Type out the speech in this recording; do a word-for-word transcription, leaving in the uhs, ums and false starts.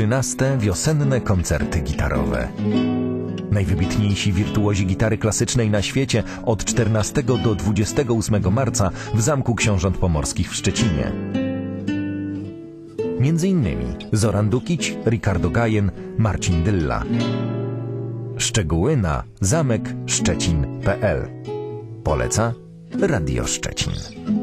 trzynaste wiosenne koncerty gitarowe. Najwybitniejsi wirtuozi gitary klasycznej na świecie od czternastego do dwudziestego ósmego marca w Zamku Książąt Pomorskich w Szczecinie. Między innymi Zoran Dukić, Ricardo Gajen, Marcin Dylla. Szczegóły na zamek szczecin kropka p l. Poleca Radio Szczecin.